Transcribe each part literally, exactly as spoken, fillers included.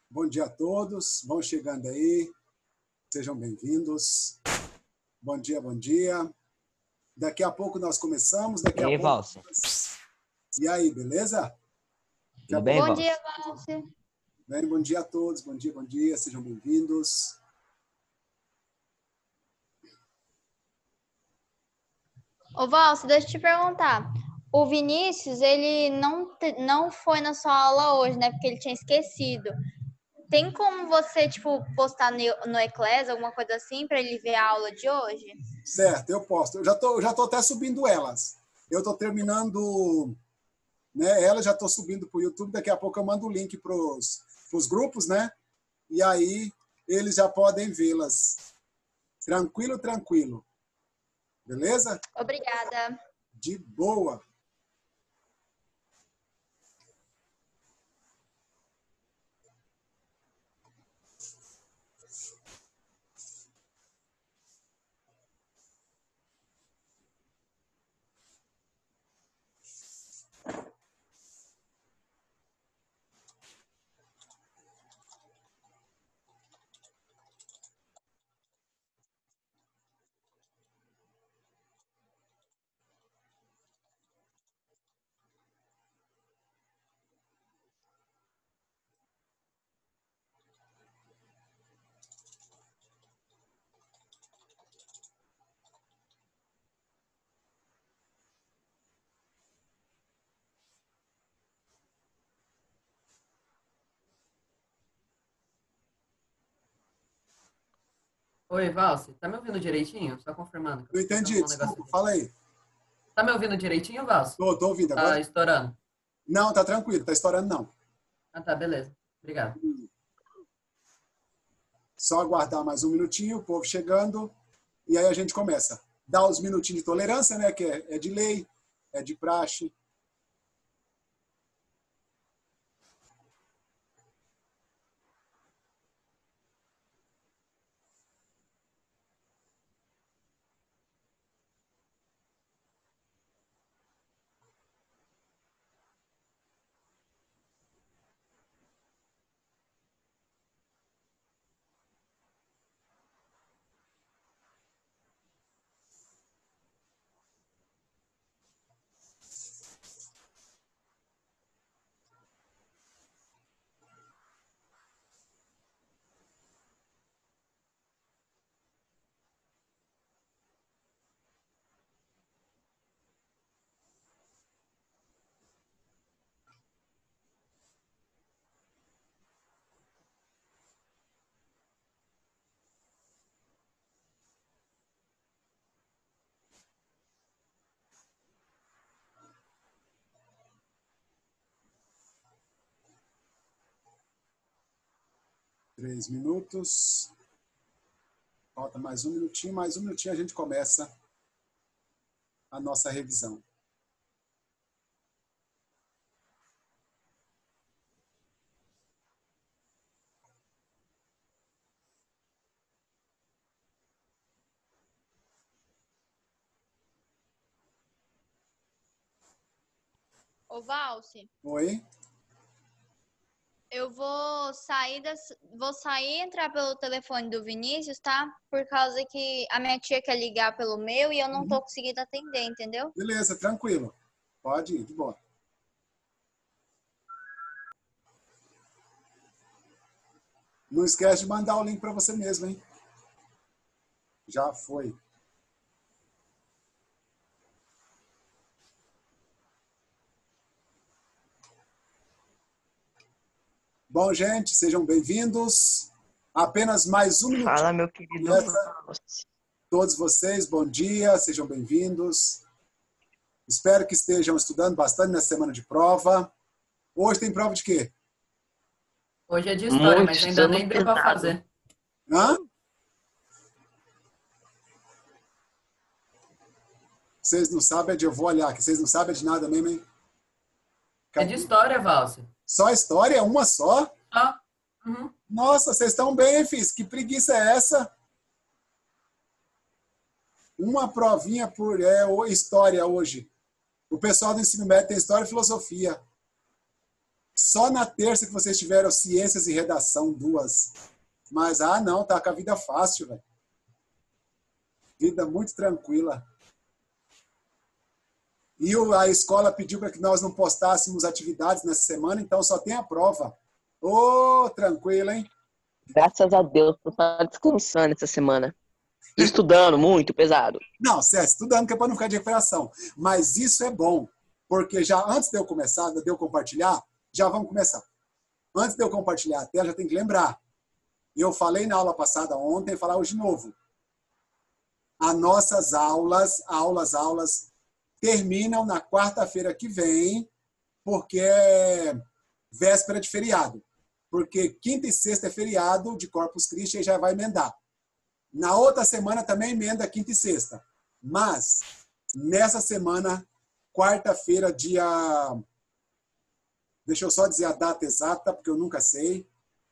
Bom dia a todos, vão chegando aí, sejam bem-vindos. Bom dia, bom dia. Daqui a pouco nós começamos, daqui E aí, a pouco... Valci? E aí, beleza? Tudo bem, Bom Valci? dia, Valci. Bem, bom dia a todos, bom dia, bom dia, sejam bem-vindos. Ô, Valci, deixa eu te perguntar. O Vinícius, ele não, te- não foi na sua aula hoje, né? Porque ele tinha esquecido. Tem como você, tipo, postar no, no Eclés, alguma coisa assim, para ele ver a aula de hoje? Certo, eu posto. Eu já tô, já tô até subindo elas. Eu tô terminando, né? Elas já tô subindo para o YouTube. Daqui a pouco eu mando o link para os grupos, né? E aí eles já podem vê-las. Tranquilo, tranquilo. Beleza? Obrigada. De boa. Oi, Valci, tá me ouvindo direitinho? Só confirmando. que eu Não tô tentando entendi, um negócio desculpa. aqui. Fala aí. Tá me ouvindo direitinho, Valci? Tô, tô ouvindo Tá agora? estourando? Não, tá tranquilo, tá estourando não. Ah, tá, beleza. Obrigado. Só aguardar mais um minutinho, o povo chegando, e aí a gente começa. Dá os minutinhos de tolerância, né? Que é, é de lei, é de praxe. Três minutos. Falta mais um minutinho, mais um minutinho a gente começa a nossa revisão. Ô, Valci, Oi? eu vou sair das, vou sair e entrar pelo telefone do Vinícius, tá? Por causa que a minha tia quer ligar pelo meu e eu não tô conseguindo atender, entendeu? Beleza, tranquilo. Pode ir, de boa. Não esquece de mandar o link para você mesmo, hein? Já foi. Bom, gente, sejam bem-vindos. Apenas mais um minutinho. Fala, meu querido Valci. Todos vocês, bom dia, sejam bem-vindos. Espero que estejam estudando bastante nessa semana de prova. Hoje tem prova de quê? Hoje é de história, Muito, mas ainda nem deu pra pesado. fazer. Hã? Vocês não sabem é de... Eu vou olhar aqui. Vocês não sabem de nada mesmo, hein? É de história, Valci. Só história? Uma só? Só. Uhum. Nossa, vocês estão bem, hein, filhos? Que preguiça é essa? Uma provinha por é, história hoje. O pessoal do ensino médio tem história e filosofia. Só na terça que vocês tiveram ciências e redação, duas. Mas, ah, não, tá com a vida fácil, velho. Vida muito tranquila. E a escola pediu para que nós não postássemos atividades nessa semana, então só tem a prova. Ô, oh, tranquilo, hein? Graças a Deus, eu estou descansando essa semana. Estudando muito, pesado. Não, certo, estudando que é para não ficar de recuperação. Mas isso é bom, porque já antes de eu começar, de eu compartilhar, já vamos começar. Antes de eu compartilhar a tela, já tem que lembrar. Eu falei na aula passada ontem, vou falar hoje de novo. As nossas aulas, aulas, aulas, terminam na quarta-feira que vem, porque é véspera de feriado. Porque quinta e sexta é feriado de Corpus Christi e já vai emendar. Na outra semana também emenda quinta e sexta. Mas, nessa semana, quarta-feira, dia... Deixa eu só dizer a data exata, porque eu nunca sei.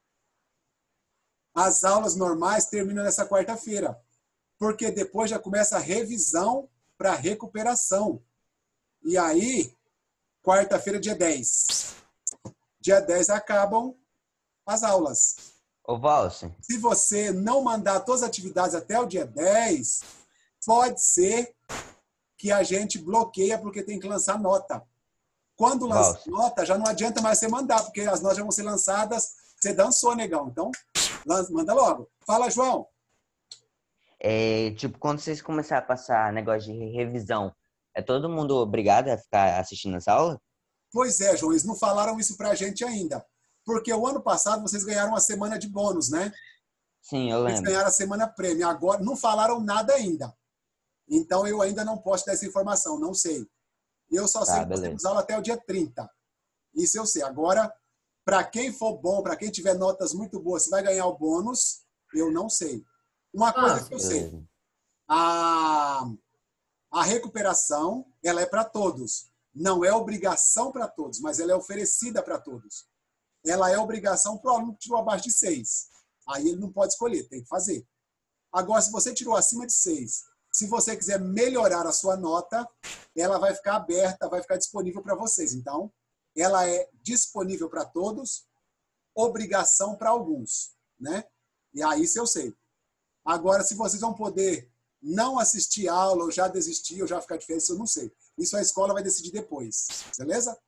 As aulas normais terminam nessa quarta-feira. Porque depois já começa a revisão para recuperação. E aí, quarta-feira, dia dez. Dia dez acabam as aulas. Ô, Valse. Se você não mandar todas as atividades até o dia dez, pode ser que a gente bloqueia porque tem que lançar nota. Quando lança Valse. nota, já não adianta mais você mandar, porque as notas já vão ser lançadas. Você dançou, negão. Então, manda logo. Fala, João. É, tipo, quando vocês começarem a passar negócio de revisão, é todo mundo obrigado a ficar assistindo essa aula? Pois é, João, eles não falaram isso pra gente ainda. Porque o ano passado vocês ganharam uma semana de bônus, né? Sim, eu Eles lembro. ganharam a semana prêmio. Agora não falaram nada ainda. Então eu ainda não posso dar essa informação, não sei. Eu só sei Tá, que nós beleza. temos aula até o dia trinta. Isso eu sei. Agora, para quem for bom, para quem tiver notas muito boas, se vai ganhar o bônus, eu não sei. Uma coisa que eu sei. Beleza. A, a recuperação, ela é para todos. Não é obrigação para todos, mas ela é oferecida para todos. Ela é obrigação para o aluno que tirou abaixo de seis. Aí ele não pode escolher, tem que fazer. Agora, se você tirou acima de seis, se você quiser melhorar a sua nota, ela vai ficar aberta, vai ficar disponível para vocês. Então, ela é disponível para todos, obrigação para alguns, né? E aí, isso eu sei. Agora, se vocês vão poder não assistir aula, ou já desistir, ou já ficar de férias, isso eu não sei. Isso a escola vai decidir depois, beleza?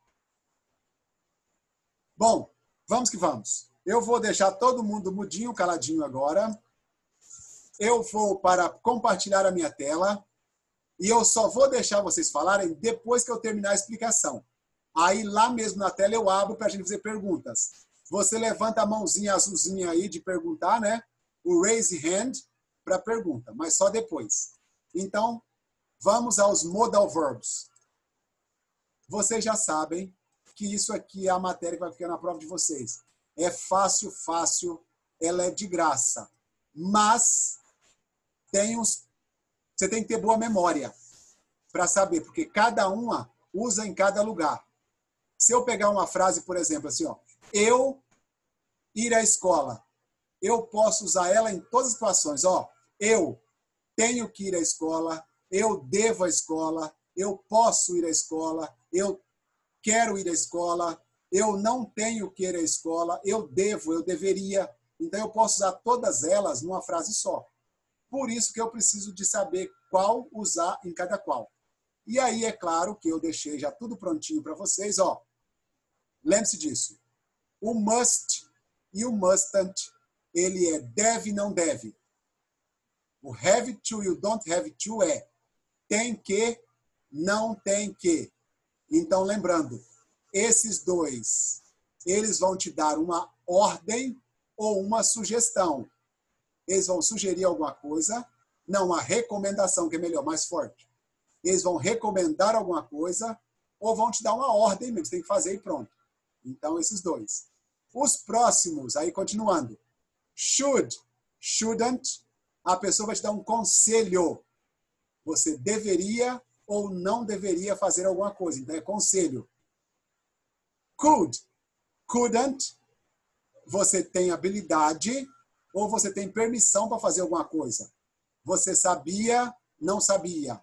Bom, vamos que vamos. Eu vou deixar todo mundo mudinho, caladinho agora. Eu vou para compartilhar a minha tela e eu só vou deixar vocês falarem depois que eu terminar a explicação. Aí lá mesmo na tela eu abro para a gente fazer perguntas. Você levanta a mãozinha azulzinha aí de perguntar, né? O raise hand para pergunta, mas só depois. Então, vamos aos modal verbs. Vocês já sabem que isso aqui é a matéria que vai ficar na prova de vocês. É fácil, fácil, ela é de graça. Mas tem uns, você tem que ter boa memória para saber, porque cada uma usa em cada lugar. Se eu pegar uma frase, por exemplo, assim, ó, eu ir à escola, eu posso usar ela em todas as situações. Ó, eu tenho que ir à escola, eu devo à escola, eu posso ir à escola, eu quero ir à escola, eu não tenho que ir à escola, eu devo, eu deveria. Então, eu posso usar todas elas numa frase só. Por isso que eu preciso de saber qual usar em cada qual. E aí, é claro que eu deixei já tudo prontinho para vocês. Ó. Lembre-se disso. O must e o mustn't, ele é deve e não deve. O have to e o don't have to é tem que, não tem que. Então, lembrando, esses dois, eles vão te dar uma ordem ou uma sugestão. Eles vão sugerir alguma coisa, não uma recomendação, que é melhor, mais forte. Eles vão recomendar alguma coisa ou vão te dar uma ordem mesmo, você tem que fazer e pronto. Então, esses dois. Os próximos, aí continuando. Should, shouldn't, a pessoa vai te dar um conselho. Você deveria ou não deveria fazer alguma coisa. Então, é conselho. Could, couldn't, você tem habilidade ou você tem permissão para fazer alguma coisa. Você sabia, não sabia.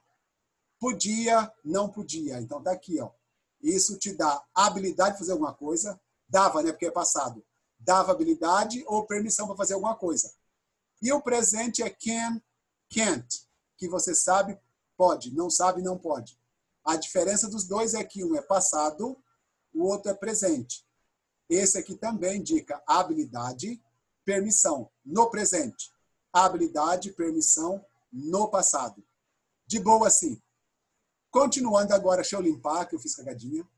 Podia, não podia. Então, tá aqui, ó. Isso te dá habilidade de fazer alguma coisa, Dava, né? Porque é passado. Dava habilidade ou permissão para fazer alguma coisa. E o presente é can, can't, que você sabe, pode, não sabe, não pode. A diferença dos dois é que um é passado, o outro é presente. Esse aqui também indica habilidade, permissão no presente. Habilidade, permissão no passado. De boa, assim. Continuando agora, deixa eu limpar, que eu fiz cagadinha.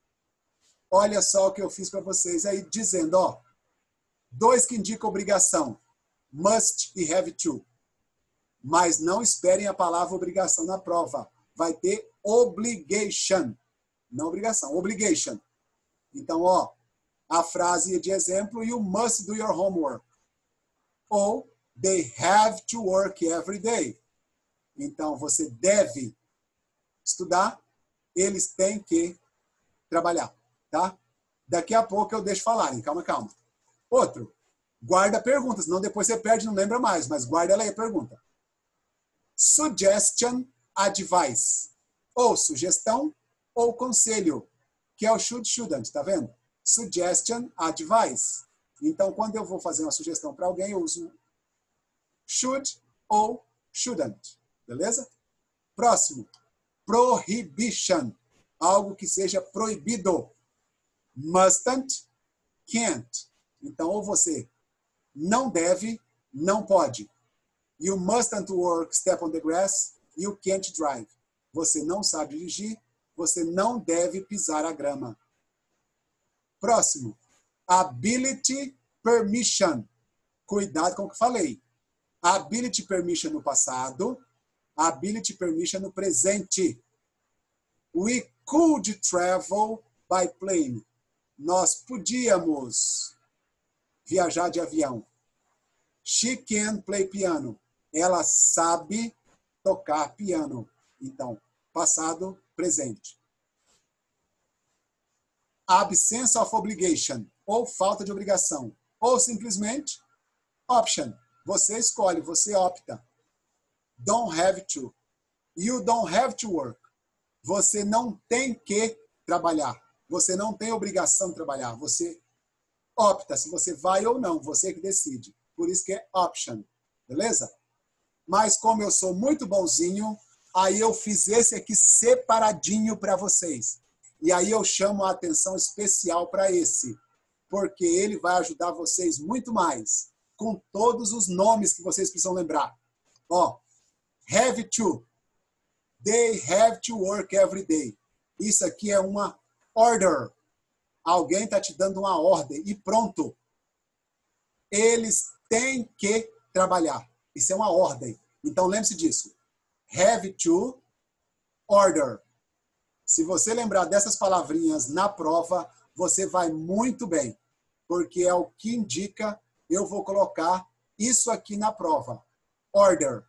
Olha só o que eu fiz para vocês aí, dizendo, ó, dois que indicam obrigação, must e have to. Mas não esperem a palavra obrigação na prova. Vai ter obligation. Não obrigação, obligation. Então, ó, a frase de exemplo, you must do your homework. Ou, they have to work every day. Então, você deve estudar, eles têm que trabalhar, tá? Daqui a pouco eu deixo falarem, calma, calma. Outro, guarda perguntas, senão depois você perde e não lembra mais, mas guarda ela aí a pergunta. Suggestion, advice. Ou sugestão, ou conselho, que é o should, shouldn't, tá vendo? Suggestion, advice. Então, quando eu vou fazer uma sugestão para alguém, eu uso should ou shouldn't. Beleza? Próximo. Prohibition. Algo que seja proibido. Mustn't, can't. Então, ou você não deve, não pode. You mustn't work, step on the grass. You can't drive. Você não sabe dirigir. Você não deve pisar a grama. Próximo. Ability permission. Cuidado com o que falei. Ability permission no passado. Ability permission no presente. We could travel by plane. Nós podíamos viajar de avião. She can play piano. Ela sabe tocar piano. Então, passado, presente. Absence of obligation, ou falta de obrigação, ou simplesmente option. Você escolhe, você opta. Don't have to. You don't have to work. Você não tem que trabalhar. Você não tem obrigação de trabalhar. Você opta se você vai ou não. Você que decide. Por isso que é option. Beleza? Mas como eu sou muito bonzinho, aí eu fiz esse aqui separadinho para vocês. E aí eu chamo a atenção especial para esse. Porque ele vai ajudar vocês muito mais. Com todos os nomes que vocês precisam lembrar. Ó, have to. They have to work every day. Isso aqui é uma order. Alguém está te dando uma ordem e pronto. Eles têm que trabalhar. Isso é uma ordem. Então lembre-se disso. Have to, order. Se você lembrar dessas palavrinhas na prova, você vai muito bem. Porque é o que indica, eu vou colocar isso aqui na prova. Order.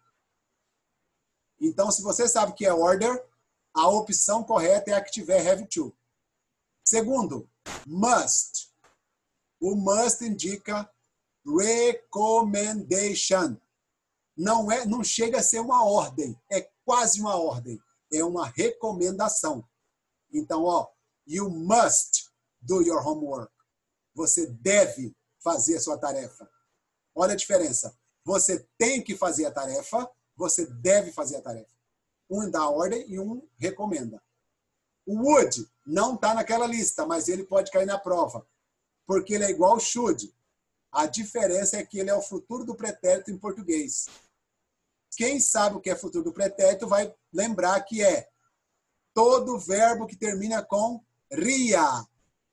Então, se você sabe que é order, a opção correta é a que tiver have to. Segundo, must. O must indica recommendation. Não, é, não chega a ser uma ordem, é quase uma ordem. É uma recomendação. Então, ó, you must do your homework. Você deve fazer a sua tarefa. Olha a diferença. Você tem que fazer a tarefa, você deve fazer a tarefa. Um dá ordem e um recomenda. O would não está naquela lista, mas ele pode cair na prova. Porque ele é igual ao should. A diferença é que ele é o futuro do pretérito em português. Quem sabe o que é futuro do pretérito vai lembrar que é todo verbo que termina com ria.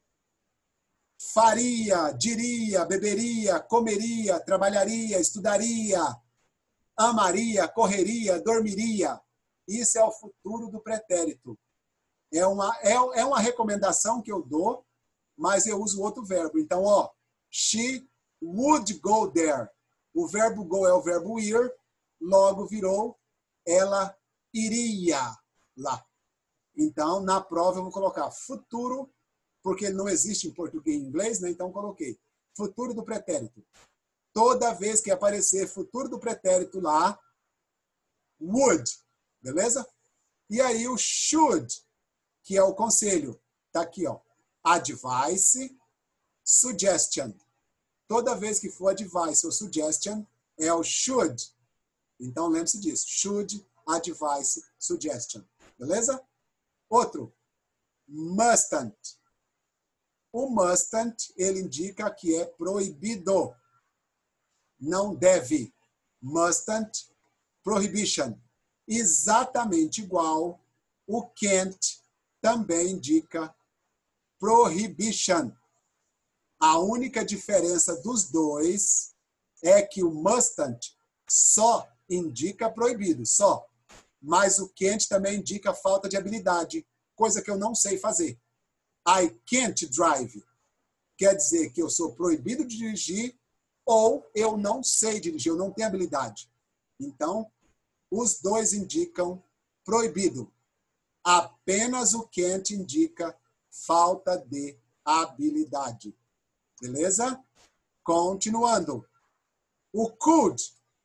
Faria, diria, beberia, comeria, trabalharia, estudaria, amaria, correria, dormiria. Isso é o futuro do pretérito. É uma, é, é uma recomendação que eu dou, mas eu uso outro verbo. Então, ó, she would go there. O verbo go é o verbo ir, logo virou ela iria lá. Então, na prova eu vou colocar futuro, porque não existe em português e inglês, né? Então coloquei futuro do pretérito. Toda vez que aparecer futuro do pretérito lá, would, beleza? E aí o should, que é o conselho, tá aqui, ó. Advice, suggestion. Toda vez que for advice ou suggestion, é o should. Então, lembre-se disso. Should, advice, suggestion. Beleza? Outro. Mustn't. O mustn't, ele indica que é proibido. Não deve. Mustn't, prohibition. Exatamente igual, o can't também indica prohibition. A única diferença dos dois é que o mustn't só indica proibido, só. Mas o can't também indica falta de habilidade, coisa que eu não sei fazer. I can't drive. Quer dizer que eu sou proibido de dirigir ou eu não sei dirigir, eu não tenho habilidade. Então, os dois indicam proibido. Apenas o can't indica falta de habilidade. Beleza? Continuando. O could,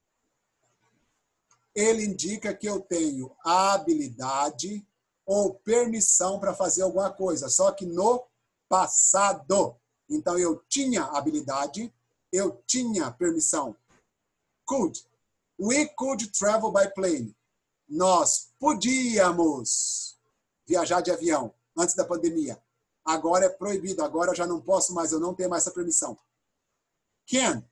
ele indica que eu tenho habilidade ou permissão para fazer alguma coisa, só que no passado. Então, eu tinha habilidade, eu tinha permissão. Could. We could travel by plane. Nós podíamos viajar de avião antes da pandemia. Agora é proibido, agora eu já não posso mais, eu não tenho mais essa permissão. Can.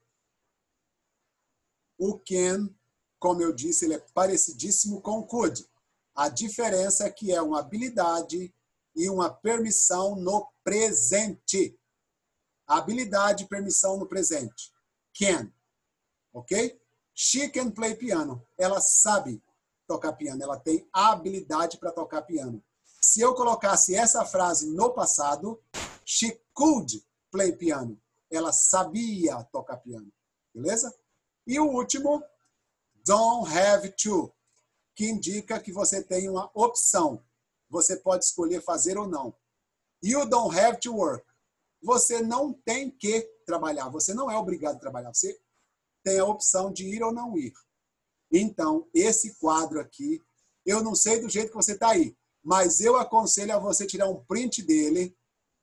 O can, como eu disse, ele é parecidíssimo com o could. A diferença é que é uma habilidade e uma permissão no presente. Habilidade e permissão no presente. Can. Ok? She can play piano. Ela sabe tocar piano. Ela tem habilidade para tocar piano. Se eu colocasse essa frase no passado, she could play piano. Ela sabia tocar piano. Beleza? E o último, don't have to, que indica que você tem uma opção. Você pode escolher fazer ou não. You don't have to work. Você não tem que trabalhar. Você não é obrigado a trabalhar. Você tem a opção de ir ou não ir. Então, esse quadro aqui, eu não sei do jeito que você está aí, mas eu aconselho a você tirar um print dele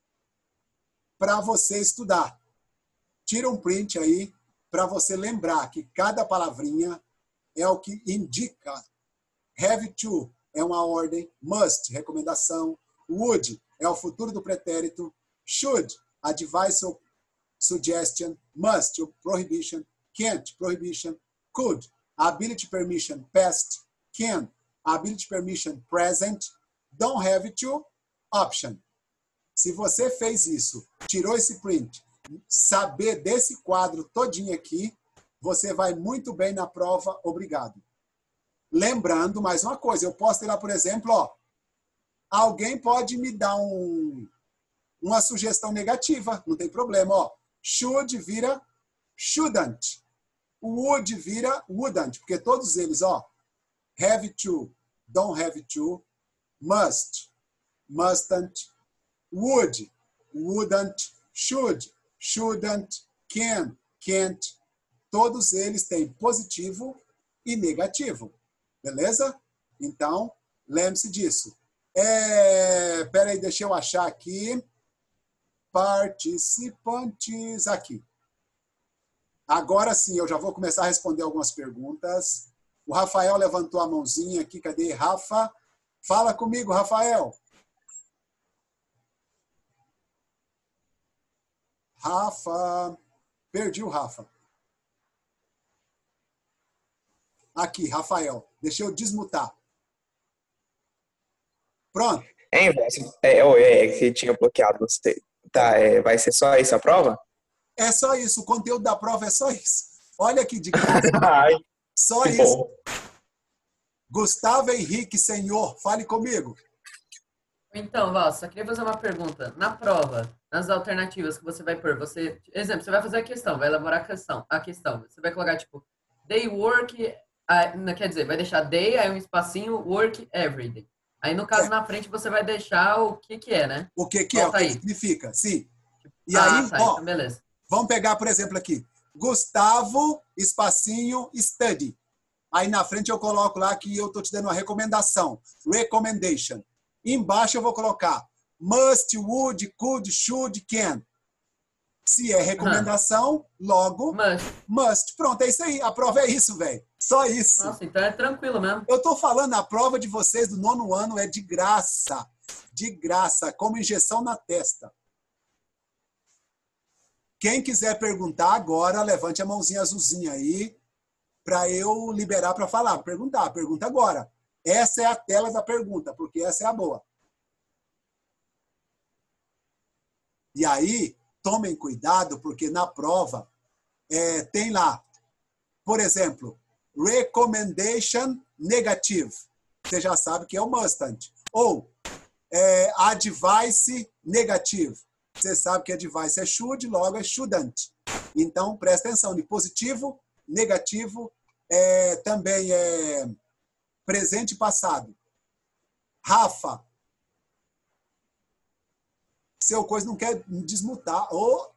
para você estudar. Tira um print aí para você lembrar que cada palavrinha é o que indica. Have to é uma ordem, must, recomendação, would é o futuro do pretérito, should, advice ou suggestion, must, ou prohibition, can't, prohibition, could, ability permission, past, can, ability permission, present, don't have to, option. Se você fez isso, tirou esse print, saber desse quadro todinho aqui, você vai muito bem na prova, obrigado. Lembrando mais uma coisa, eu posso ter lá, por exemplo, ó, alguém pode me dar um, uma sugestão negativa, não tem problema, ó. Should vira shouldn't. Would vira wouldn't, porque todos eles, ó, have to, don't have to, must, mustn't, would, wouldn't, should, shouldn't, can, can't. Todos eles têm positivo e negativo. Beleza? Então, lembre-se disso. É, peraí, deixa eu achar aqui. Participantes aqui. Agora sim, eu já vou começar a responder algumas perguntas. O Rafael levantou a mãozinha aqui. Cadê, Rafa? Fala comigo, Rafael. Rafa. Perdi o Rafa. Aqui, Rafael. Deixa eu desmutar. Pronto. Hein, é, é, é que tinha bloqueado você. Tá, é, vai ser só isso a prova? É só isso. O conteúdo da prova é só isso. Olha que de graça. Só que isso. Bom. Gustavo Henrique, senhor, fale comigo. Então, Val, só queria fazer uma pergunta. Na prova, nas alternativas que você vai pôr, você, exemplo, você vai fazer a questão, vai elaborar a questão, a questão. Você vai colocar, tipo, they work, uh, quer dizer, vai deixar day, aí um espacinho, work every day. Aí, no caso, é. na frente, você vai deixar o que que é, né? O que que é, o que significa, sim. E ah, aí, tá, ó, então beleza. Vamos pegar, por exemplo, aqui. Gustavo, espacinho, study. Aí na frente eu coloco lá que eu estou te dando uma recomendação. Recommendation. Embaixo eu vou colocar must, would, could, should, can. Se é recomendação, logo Must. must. Pronto, é isso aí. A prova é isso, velho. Só isso. Nossa, então é tranquilo mesmo. Eu tô falando, a prova de vocês do nono ano é de graça. De graça, como injeção na testa. Quem quiser perguntar agora, levante a mãozinha azulzinha aí para eu liberar para falar. Perguntar, pergunta agora. Essa é a tela da pergunta, porque essa é a boa. E aí, tomem cuidado, porque na prova é, tem lá, por exemplo, recommendation negative. Você já sabe que é o mustn't. Ou é, advice negative. Você sabe que advice é should, logo é shouldn't. Então, presta atenção. De positivo, negativo, é, também é presente e passado. Rafa. Seu coisa não quer desmutar. Ô,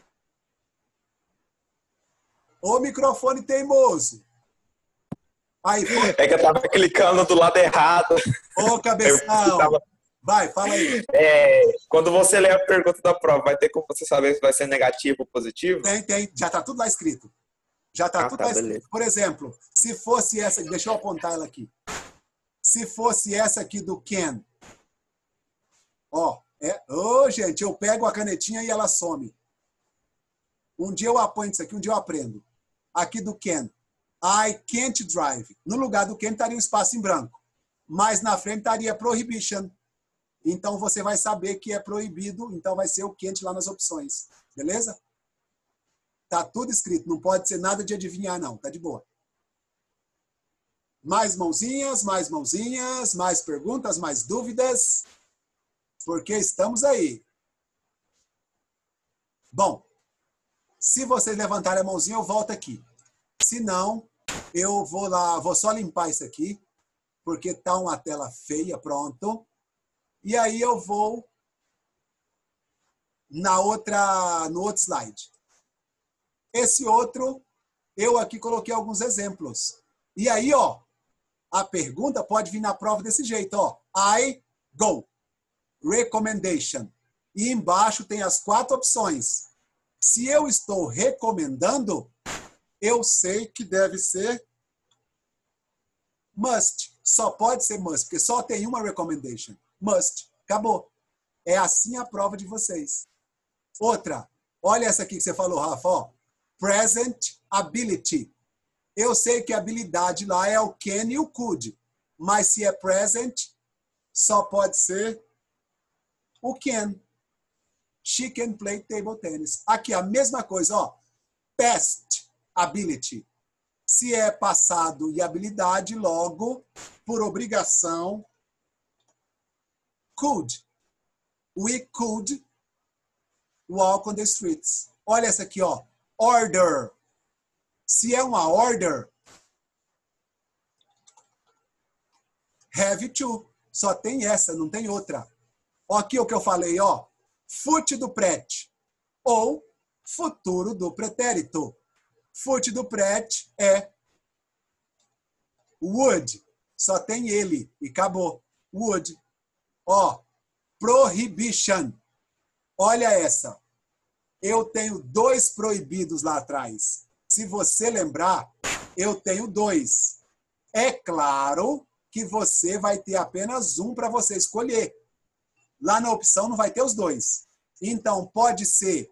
ô microfone teimoso. Aí, foi. É que eu tava clicando do lado errado. Ô, cabeção. Tava... Vai, fala aí. É, quando você lê a pergunta da prova, vai ter como você saber se vai ser negativo ou positivo? Tem, tem. Já tá tudo lá escrito. Já tá Ah, tudo tá, lá escrito. beleza. Por exemplo, se fosse essa... Deixa eu apontar ela aqui. Se fosse essa aqui do Ken. Ó. É, oh, gente, eu pego a canetinha e ela some. Um dia eu apanho isso aqui, um dia eu aprendo. Aqui do Ken. I can't drive. No lugar do Ken estaria um espaço em branco. Mas na frente estaria prohibition. Então você vai saber que é proibido, então vai ser o can't lá nas opções. Beleza? Tá tudo escrito, não pode ser nada de adivinhar não, tá de boa. Mais mãozinhas, mais mãozinhas, mais perguntas, mais dúvidas. Porque estamos aí. Bom, se vocês levantarem a mãozinha, eu volto aqui. Se não, eu vou lá, vou só limpar isso aqui, porque tá uma tela feia, pronto. E aí eu vou na outra, no outro slide. Esse outro, eu aqui coloquei alguns exemplos. E aí, ó, a pergunta pode vir na prova desse jeito, ó. I go. Recommendation. E embaixo tem as quatro opções. Se eu estou recomendando, eu sei que deve ser must. Só pode ser must, porque só tem uma recommendation. Must. Acabou. É assim a prova de vocês. Outra. Olha essa aqui que você falou, Rafa. Ó. Present ability. Eu sei que a habilidade lá é o can e o could. Mas se é present, só pode ser o can. She can play table tennis. Aqui a mesma coisa, ó. Past ability. Se é passado e habilidade, logo, por obrigação, could. We could walk on the streets. Olha essa aqui, ó. Order. Se é uma order, have to. Só tem essa, não tem outra. Ó, aqui o que eu falei, ó. Fute do prete. Ou futuro do pretérito. Fute do prete é would. Só tem ele. E acabou. Would. Ó. Prohibition. Olha essa. Eu tenho dois proibidos lá atrás. Se você lembrar, eu tenho dois. É claro que você vai ter apenas um para você escolher. Lá na opção não vai ter os dois. Então, pode ser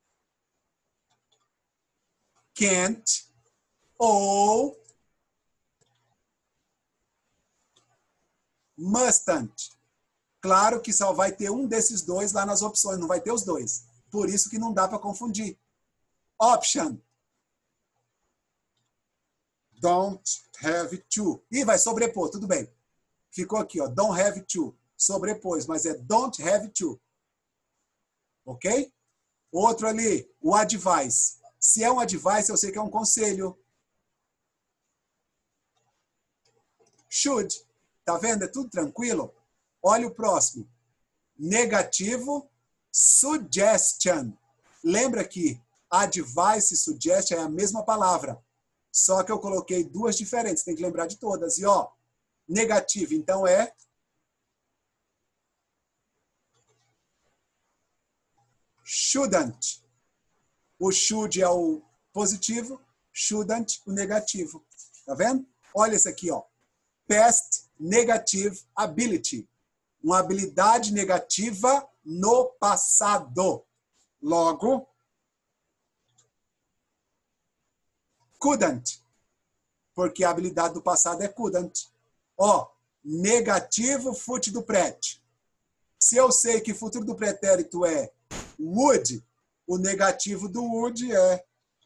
can't ou mustn't. Claro que só vai ter um desses dois lá nas opções, não vai ter os dois. Por isso que não dá para confundir. Option. Don't have to. Ih, vai sobrepor, tudo bem. Ficou aqui, ó. Don't have to. Sobrepôs, mas é don't have to. Ok? Outro ali, o advice. Se é um advice, eu sei que é um conselho. Should. Tá vendo? É tudo tranquilo? Olha o próximo. Negativo, suggestion. Lembra que advice e suggestion é a mesma palavra. Só que eu coloquei duas diferentes. Tem que lembrar de todas. E, ó, negativo, então é shouldn't. O should é o positivo, shouldn't o negativo. Tá vendo? Olha esse aqui, ó. Past negative ability. Uma habilidade negativa no passado. Logo, couldn't. Porque a habilidade do passado é couldn't. Ó, negativo fut do prete. Se eu sei que futuro do pretérito é would, o negativo do would é...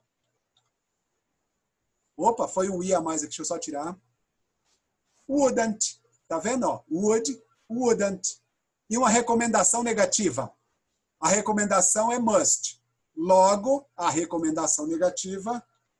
Opa, foi um i a mais aqui, deixa eu só tirar. Wouldn't. Tá vendo? Ó? Would, wouldn't. E uma recomendação negativa. A recomendação é must. Logo, a recomendação negativa,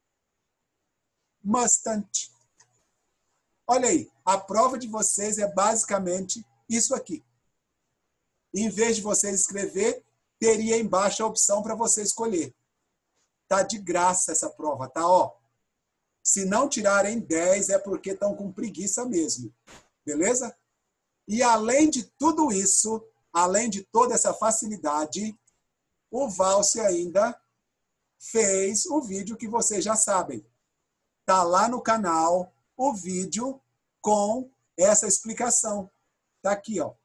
mustn't. Olha aí, a prova de vocês é basicamente isso aqui. Em vez de vocês escrever, teria embaixo a opção para você escolher. Tá de graça essa prova, tá? Ó, se não tirarem dez é porque estão com preguiça mesmo. Beleza? E além de tudo isso, além de toda essa facilidade, o Valse ainda fez o vídeo que vocês já sabem. Tá lá no canal o vídeo com essa explicação. Tá aqui, ó.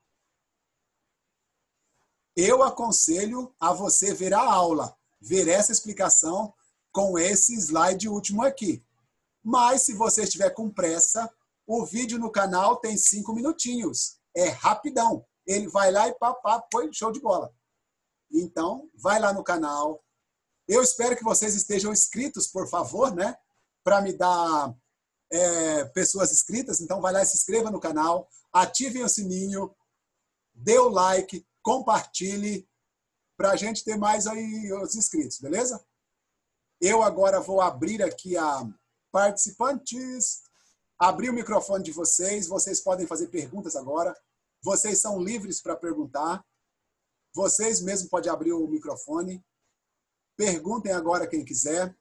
Eu aconselho a você ver a aula, ver essa explicação com esse slide último aqui. Mas, se você estiver com pressa, o vídeo no canal tem cinco minutinhos. É rapidão. Ele vai lá e pá, pá, põe show de bola. Então, vai lá no canal. Eu espero que vocês estejam inscritos, por favor, né? Para me dar é, pessoas inscritas. Então, vai lá e se inscreva no canal. Ativem o sininho. Dê o like. Compartilhe para a gente ter mais aí os inscritos, beleza? Eu agora vou abrir aqui a participantes, abrir o microfone de vocês, vocês podem fazer perguntas agora, vocês são livres para perguntar, vocês mesmos podem abrir o microfone, perguntem agora quem quiser,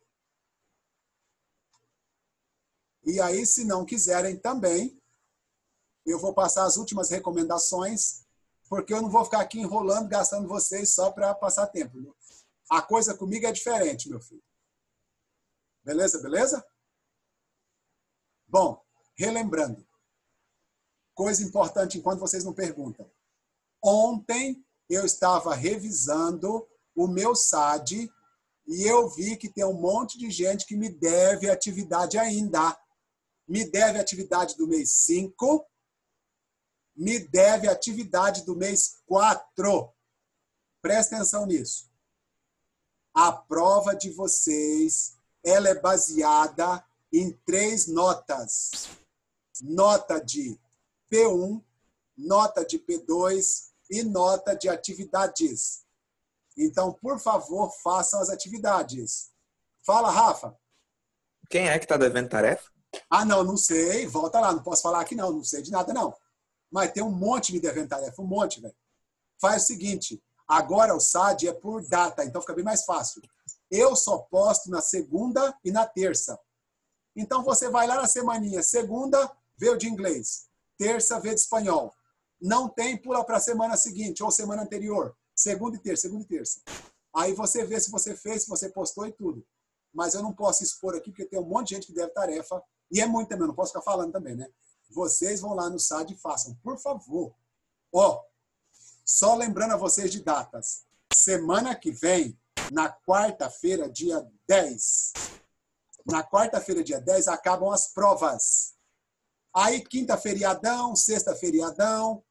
e aí se não quiserem também, eu vou passar as últimas recomendações, porque eu não vou ficar aqui enrolando, gastando vocês só para passar tempo. A coisa comigo é diferente, meu filho. Beleza, beleza? Bom, relembrando. Coisa importante enquanto vocês não perguntam. Ontem eu estava revisando o meu S A D e eu vi que tem um monte de gente que me deve atividade ainda. Me deve atividade do mês cinco, me deve atividade do mês quatro. Presta atenção nisso. A prova de vocês, ela é baseada em três notas. Nota de P um, nota de P dois e nota de atividades. Então, por favor, façam as atividades. Fala, Rafa. Quem é que está devendo tarefa? Ah, não, não sei. Volta lá, não posso falar aqui não, não sei de nada não. Mas tem um monte me devendo tarefa, um monte, velho. Faz o seguinte, agora o S A D é por data, então fica bem mais fácil. Eu só posto na segunda e na terça. Então você vai lá na semaninha, segunda, vê o de inglês, terça, vê de espanhol. Não tem, pula para a semana seguinte ou semana anterior. Segunda e terça, segunda e terça. Aí você vê se você fez, se você postou e tudo. Mas eu não posso expor aqui, porque tem um monte de gente que deve tarefa. E é muito também, eu não posso ficar falando também, né? Vocês vão lá no S A D e façam, por favor. Ó, só lembrando a vocês de datas. Semana que vem, na quarta-feira, dia dez. Na quarta-feira, dia dez, acabam as provas. Aí, quinta, feriadão, sexta, feriadão.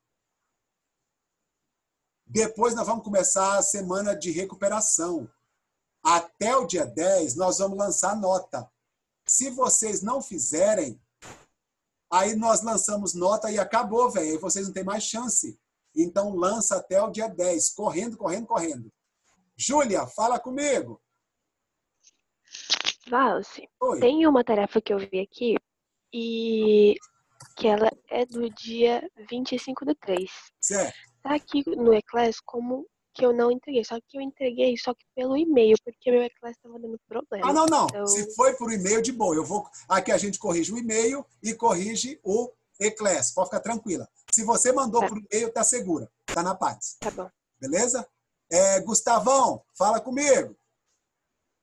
Depois nós vamos começar a semana de recuperação. Até o dia dez, nós vamos lançar nota. Se vocês não fizerem, aí nós lançamos nota e acabou, velho. Aí vocês não têm mais chance. Então, lança até o dia dez. Correndo, correndo, correndo. Júlia, fala comigo. Valse, Oi. tem uma tarefa que eu vi aqui e que ela é do dia vinte e cinco do três. Certo. Tá aqui no Eclass como que eu não entreguei. Só que eu entreguei só que pelo e-mail, porque meu Eclass estava dando problema. Ah, não, não. Então... Se foi por e-mail, de boa. Eu vou... Aqui a gente corrige o e-mail e corrige o Eclass. Pode ficar tranquila. Se você mandou Tá. por e-mail, tá segura. Tá na paz. Tá bom. Beleza? É, Gustavão, fala comigo.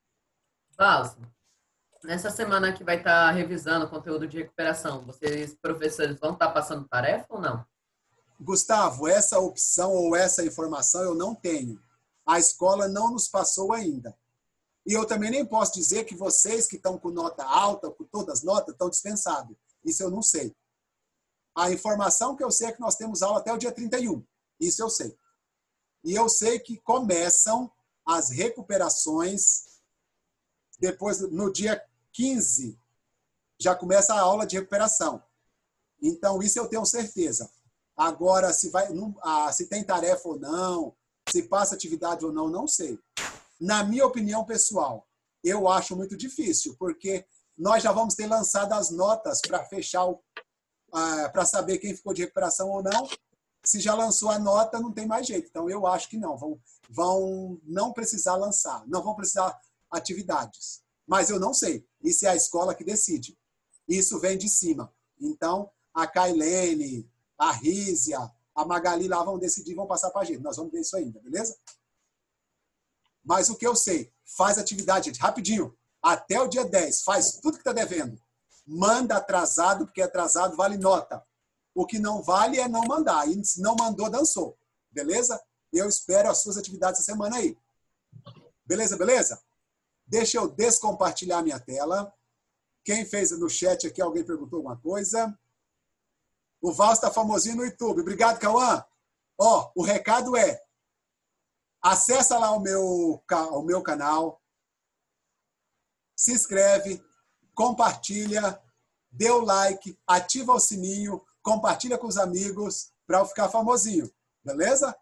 Valso, nessa semana que vai estar revisando o conteúdo de recuperação, vocês, professores, vão estar passando tarefa ou não? Gustavo, essa opção ou essa informação eu não tenho. A escola não nos passou ainda. E eu também nem posso dizer que vocês que estão com nota alta, com todas as notas, estão dispensados. Isso eu não sei. A informação que eu sei é que nós temos aula até o dia trinta e um. Isso eu sei. E eu sei que começam as recuperações depois, no dia quinze, já começa a aula de recuperação. Então, isso eu tenho certeza. Agora, se, vai, não, ah, se tem tarefa ou não, se passa atividade ou não, não sei. Na minha opinião pessoal, eu acho muito difícil, porque nós já vamos ter lançado as notas para fechar, uh, para saber quem ficou de recuperação ou não. Se já lançou a nota, não tem mais jeito. Então, eu acho que não. Vão, vão não precisar lançar, não vão precisar atividades. Mas eu não sei. Isso é a escola que decide. Isso vem de cima. Então, a Kailene, a Rízia, a Magali lá vão decidir, vão passar para a gente. Nós vamos ver isso ainda, beleza? Mas o que eu sei, faz atividade, gente, rapidinho. Até o dia dez, faz tudo que está devendo. Manda atrasado, porque atrasado vale nota. O que não vale é não mandar. E se não mandou, dançou. Beleza? Eu espero as suas atividades essa semana aí. Beleza, beleza? Deixa eu descompartilhar minha tela. Quem fez no chat aqui, alguém perguntou alguma coisa? O Val está famosinho no YouTube. Obrigado, Cauã. Ó, o recado é, acessa lá o meu, o meu canal, se inscreve, compartilha, dê o like, ativa o sininho, compartilha com os amigos para eu ficar famosinho. Beleza?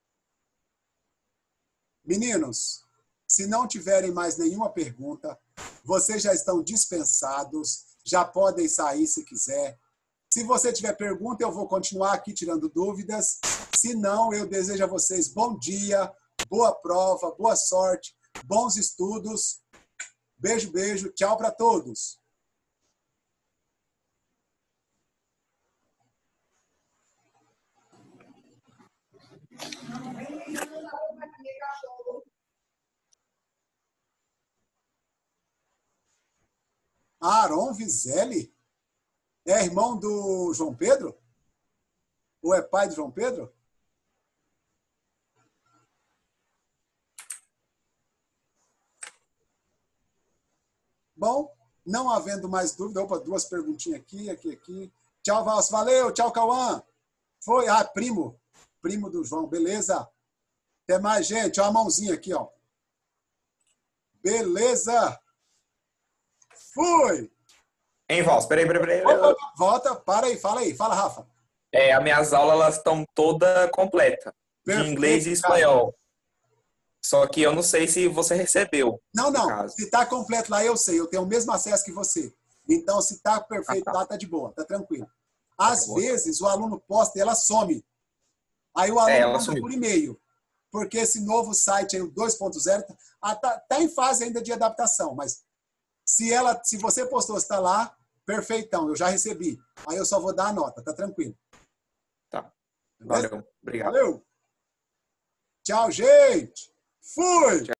Meninos, se não tiverem mais nenhuma pergunta, vocês já estão dispensados, já podem sair se quiser. Se você tiver pergunta, eu vou continuar aqui tirando dúvidas. Se não, eu desejo a vocês bom dia, boa prova, boa sorte, bons estudos. Beijo, beijo. Tchau para todos. Aaron Vizelli? É irmão do João Pedro? Ou é pai do João Pedro? Bom, não havendo mais dúvida, opa, duas perguntinhas aqui, aqui, aqui. Tchau, Valso, valeu, tchau, Cauã. Foi, ah, primo, primo do João, beleza? Até mais, gente, ó, a mãozinha aqui, ó. Beleza. Fui. Hein, Valso, peraí, peraí, peraí. Opa, volta, para aí, fala aí, fala, Rafa. É, as minhas aulas, elas estão todas completas, de Perfeito, inglês e cara. espanhol. Só que eu não sei se você recebeu. Não, no não. caso. Se tá completo lá, eu sei. Eu tenho o mesmo acesso que você. Então, se tá perfeito Ah, tá. lá, tá de boa. Tá tranquilo. Às boa. vezes, o aluno posta e ela some. Aí o aluno É, ela manda sumiu. por e-mail. Porque esse novo site aí, o dois ponto zero, tá, tá, tá em fase ainda de adaptação. Mas se, ela, se você postou, está lá, perfeitão. Eu já recebi. Aí eu só vou dar a nota. Tá tranquilo. Tá. Beleza? Valeu. Obrigado. Valeu. Tchau, gente. Fui.